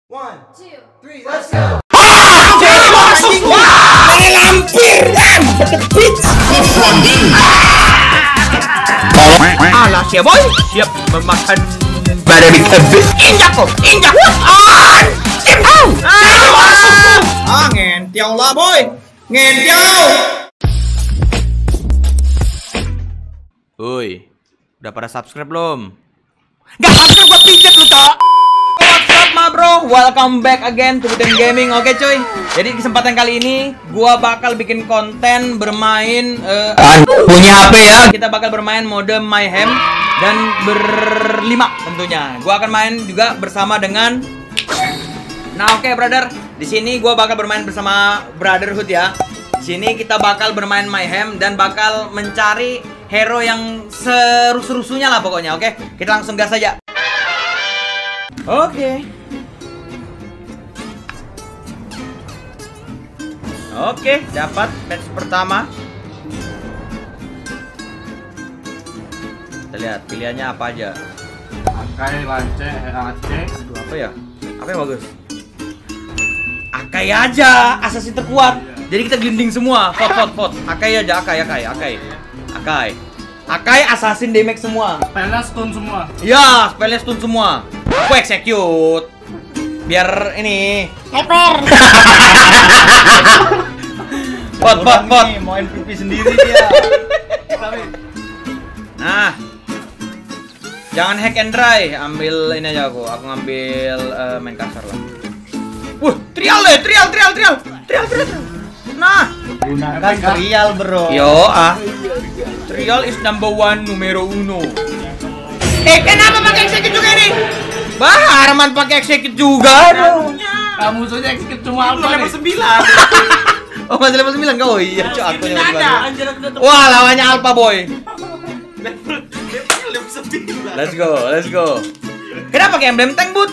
1, 2, 3, let's go! Lampir kan, alah siap boy, siap memakan babi kebis. Injak kok, injak. Ngentiau lah boy, ngentiau. Woi, udah pada subscribe belum? Gak subscribe gua pijet lu cok. What's up ma bro, welcome back again to Buten Gaming. Oke cuy, jadi kesempatan kali ini gua bakal bikin konten bermain punya HP ya. Kita bakal bermain mode Mayhem dan berlima tentunya. Gua akan main juga bersama dengan oke brother, di sini gua bakal bermain bersama Brotherhood ya. Di sini kita bakal bermain Mayhem dan bakal mencari hero yang serusuh-rusuhnya lah pokoknya. Oke, kita langsung gas aja. Oke, dapat match pertama. Kita lihat pilihannya apa aja. Akai, lance, Aceh. Aduh, apa ya? Apa yang bagus? Akai aja, assassin terkuat. Jadi kita glinding semua. Vote. Akai aja, Akai assassin damage semua. Spellnya stun semua. Iya, spellnya stun semua. Aku execute. Biar ini Hyper. Bot. Mau MVP sendiri dia. Nah, jangan hack and dry. Ambil ini aja aku ngambil main kasar lah. Trial. Nah, Gunakan trial bro. yo trial is number 1 numero 1. Kenapa pakai execute juga ini? Arman pakai execute juga. Kamu saja execute cuma level 9. Oh, masih level 9 kau? Oh iya, cok aku yang level 9. Wah, lawannya Alpha boy. Level 9. Let's go. Kenapa pakai emblem tank, Bud?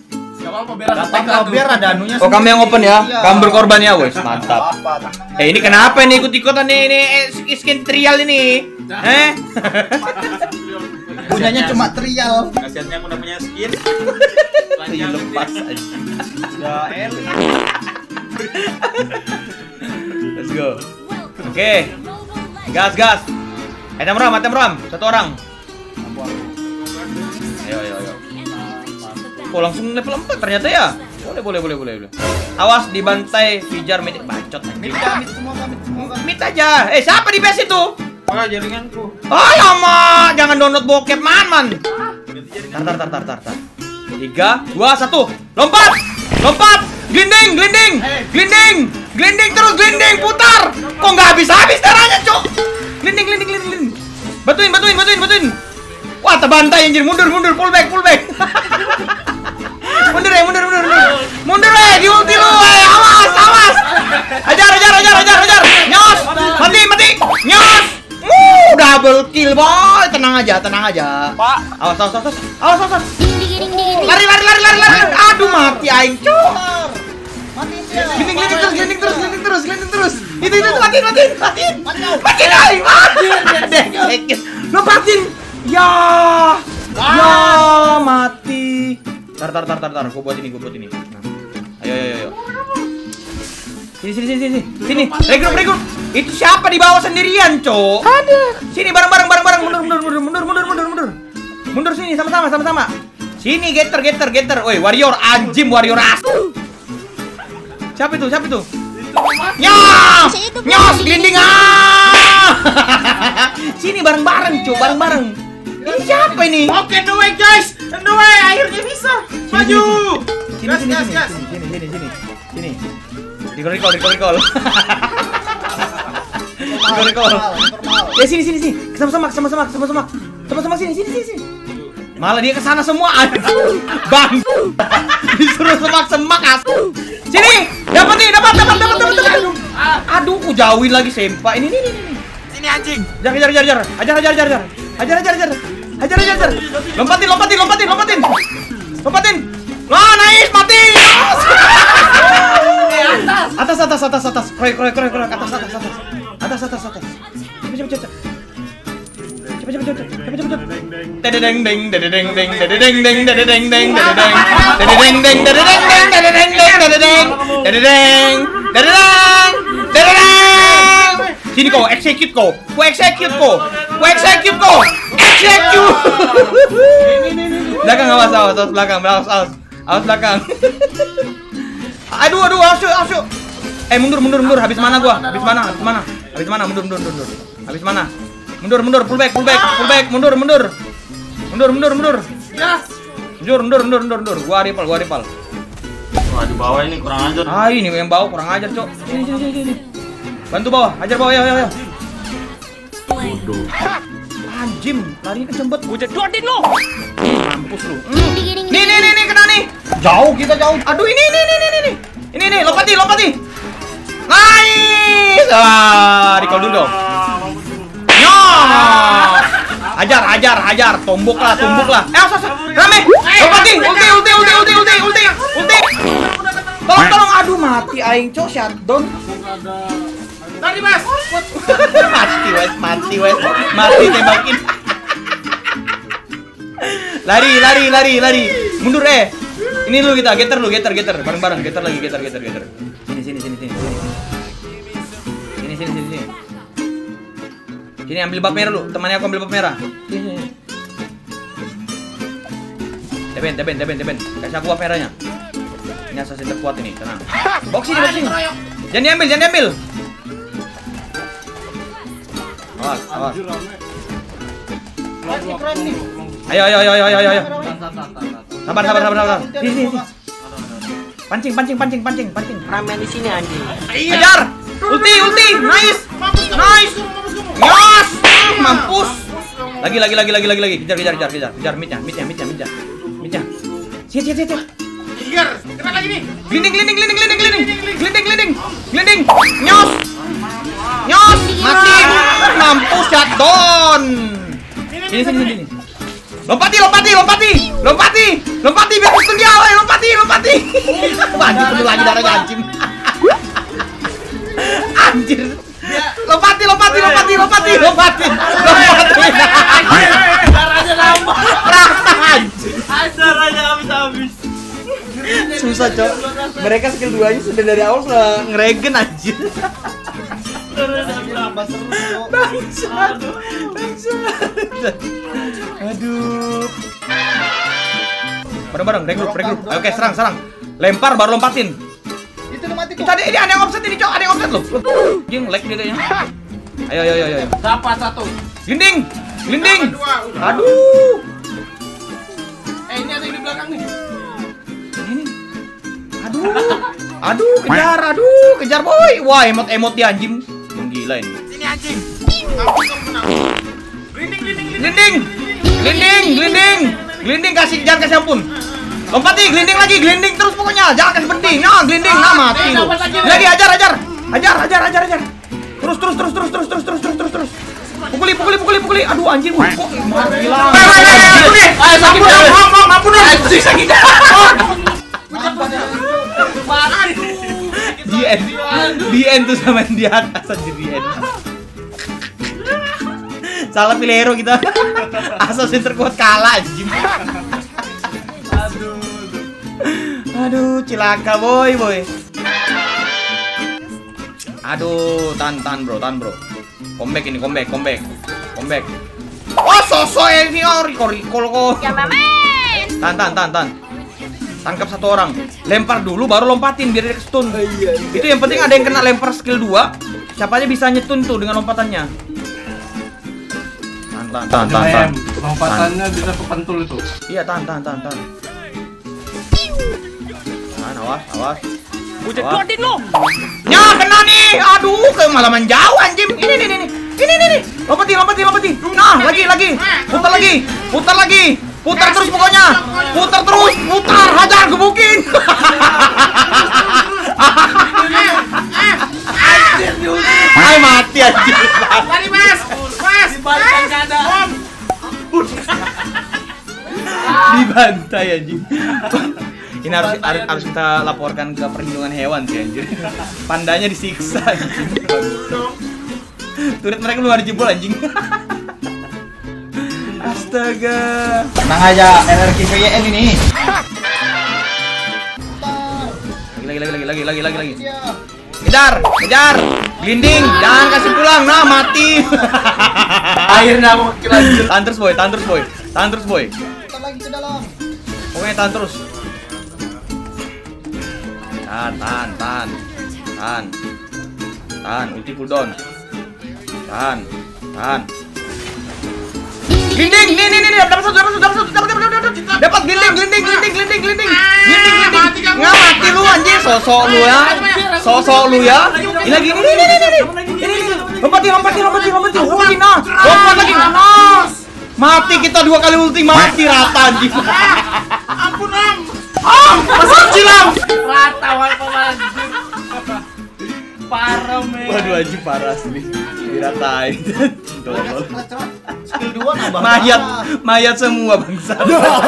Biar ada anunya. Oh, kamu yang open ya? Kamu berkorban ya, wes mantap. Ini kenapa ini ikut-ikutan nih skin trial ini? Punyanya cuma trial. Kasiannya aku udah punya skin. Lepas aja. Udah elit. Let's go. Oke. Gas. Item ram. Satu orang. Ayo. Oh, langsung level 4 ternyata ya. Boleh. Awas dibantai Fijar Mythic bacot anjing. Mit aja. Siapa di base itu? Jaringanku. Lama. Jangan download bokep man. Tar. 3, 2, 1. Lompat. Glinding. Glinding terus, putar. Kok nggak habis caranya, Cok? Glinding. Batuin. Wah, terbantai anjir. Mundur, pull back. Mundur di ulti lu. Awas. Ajar. Nyos. Mati. Nyos. Double kill, boy. Tenang aja. Pak. Awas. Lari. Aduh, mati aing, Cok. Glinding terus. Itu matiin. Matiin aing. Lompatin. Ya, mati. Tar. Gua buat ini. Nah. Ayo. Sini. Regroup. Itu siapa di bawah sendirian, Cok? Ada. Sini bareng. Mundur. Mundur sini sama-sama. Sini getter. Woi, warrior as. Siapa itu? Nyos, glinding. Sini bareng, Cok, bareng. Ini siapa ini? Oke, the way guys. Akhirnya bisa. Maju. Sini. Recall. Ya sini. Sama-sama sini. Malah dia kesana semua. Bang. Disuruh semak as. Sini. Dapat. Aduh, ku jauhin lagi sempak. Ini. Sini anjing. Jar. Hajar. Lompatin. Wah, nice, mati. Atas. Kroy. Atas. Cepet. Dedeng. Dedeng. Dedeng. Dedeng. Sini kau, execute kau. Ku execute kau. Ku execute kau. Execute. Belakang awas, awas belakang, awas belakang. Aduh, asyuk. Mundur. Habis mana gua? Habis mana? Mundur. Habis mana? Mundur. Pull back. Mundur. Ya. Mundur. Gua ripal. Wah, di bawah ini kurang ajar. Ini yang bawah kurang ajar, Cok. Sini. Bantu bawah, hajar bawah, ya. Bodoh. Anjim, larinya kecembet. Gua jedotin lu. Mampus lu. Nih, kena nih. Kita jauh. Aduh, ini. Ini, lompati. Nice. Recall dulu dong. Hajar. Tombok lah. Rame. Lompati. Ulti. Tolong. Aduh, mati aing, Cok. Shutdown. Tadi Mas. Mati tembakin. Lari. Mundur Ini dulu kita, getter. Bareng-bareng, getter lagi. Sini. Sini ambil bab merah lu, temannya aku ambil bab merah. Sini. Teben. Kasih aku bab merahnya. Ini assassin terkuat ini, tenang. Box sini. Jangan diambil. Awas. Ayo. Sabar. Sini. Pancing. Ramen di sini anjing. Hajar. Ulti. Nice. Yos. Mampus. Lagi. Kejar mitnya. Siap. Kena lagi nih. Glinding. Nyos. Mati. Mampus, shutdown. Sini. Lompati. Biar pistol dia, lompati. Anjir, penuh lagi darahnya anjing. Anjir. Lompati. Darahnya nambah. Rata anjir. Darahnya habis. Susah, Cok. Mereka skill 2-nya sudah dari awal sudah ngeregen anjir. Bangsat. Aduh. Bareng-bareng, regroup. Oke, serang. Lempar baru lompatin. Itu udah mati tuh. Ini ada yang offset ini, Cok. Ada yang offset loh. Jing, lag dia kayaknya. Ayo. Dapat satu. Glinding. Aduh. Ini ada yang di belakang nih. Ini. Aduh, kejar boy. Wah, emot dia anjing. Gila ini. Sini anjing. Kamu menang. Glinding jangan kasih ampun. Lompati, glinding lagi, glinding terus pokoknya. Jangan kasih penting. Glinding, mati lu. Lagi hajar. Terus. Pukuli. Aduh anjing. Kok hilang. Ayo sakit. Mampun anjing sakit. Di end tuh sama yang di atas aja di end. Salah pilih hero kita. Assassin terkuat kalah anjing. Aduh, cilaka boy. Aduh, tahan bro. Comeback. Oh, sosok ini recall kok. Tahan. Tangkap satu orang. Lempar dulu baru lompatin biar dia stun. Itu yang penting ada yang kena lempar skill 2. Siapa aja bisa nyetun tuh dengan lompatannya. Tahan. Lompatannya bisa kepentul itu. Iya, tahan. Awas. Gua jedotin lu. Kena nih. Aduh, ke malah menjauh anjing. Ini. Lompati. Nah, lagi. Putar lagi. Putar terus pokoknya. Putar. Hajar gebukin. Hai mati anjing. Lari Mas. Dibalikan keadaan. Dibantai anjing. Ini harus kita laporkan ke perlindungan hewan sih anjir. Pandanya disiksa anjing. Turret mereka belum ada jebol anjing. Astaga. Tenang aja, RRQ VYN ini. Lagi. Kejar. Glinding, jangan kasih pulang. Nah, mati. Akhirnya aku lanjut. Tahan terus, boy. Kita lagi ke dalam. Pokoknya tahan terus. Tahan, ulti cooldown. Tahan. Glinding, nih, dapat satu. Dapat glinding. Nggak mati lu anjing, sosok lu ya. Ini lagi nih. Lompatin. Ulti nah. Lompat lagi. Nah. Mati kita 2 kali ulti, mati rata anjing. Ampun, Am. Masih kecil, Am. Rata pemain. Parah, men. Waduh anjing parah asli. Diratain. Tolol. Skill 2 nambah. Mayat semua bangsa.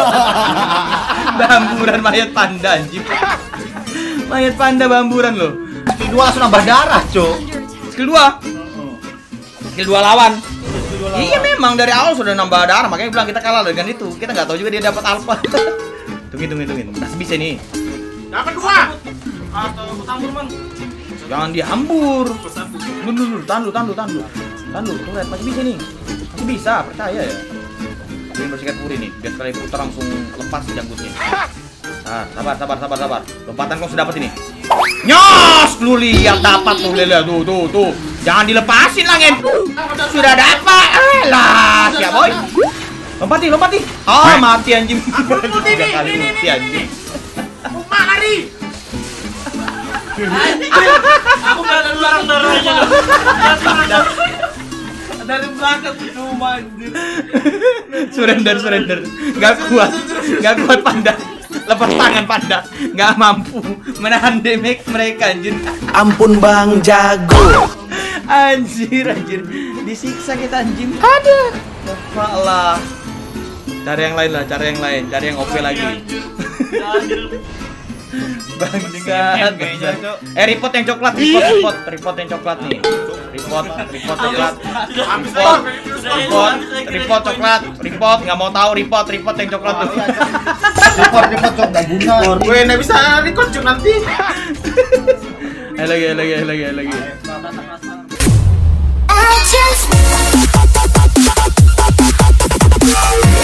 Bamburan mayat panda anjing. Mayat panda bamburan loh. Skill 2 langsung nambah darah, Cuk. Skill 2 lawan. Iya memang dari awal sudah nambah darah, makanya bilang kita kalah dengan itu. Kita nggak tahu juga dia dapat alpha. Tungguin. Masih bisa nih. Dapat 2. Atau tambur, Man. Jangan dihambur. Dulu, tahan lu. Tuh lihat masih bisa nih. Masih bisa, percaya ya. Ini bersikat puri nih, biar sekali putar langsung lepas janggutnya. Nah, sabar. Lompatan kau sudah dapat ini. Nyos, lu lihat dapat tuh, lihat tuh. Jangan dilepasin lah, Ngen. Sudah dapat. Lah, siap boy. Lompati. Mati anjing. 3 kali ulti anjing. Rumah lari. Aku udah ada belakang darahnya. Dari belakang cuma anjir. Surrender. Gak kuat panda. Lepas tangan panda. Gak mampu menahan damage mereka anjir. Ampun Bang Jago. Anjir. Disiksa kita anjing. Aduh. Lah. Cari yang lain. Cari yang OP lagi. Bangsat. Report yang coklat. Report yang coklat nih. Report coklat. Report coklat. Report nggak mau tahu report yang coklat tuh. Report cok enggak guna. Gue enggak bisa record, Cuk, nanti. Lagi. I just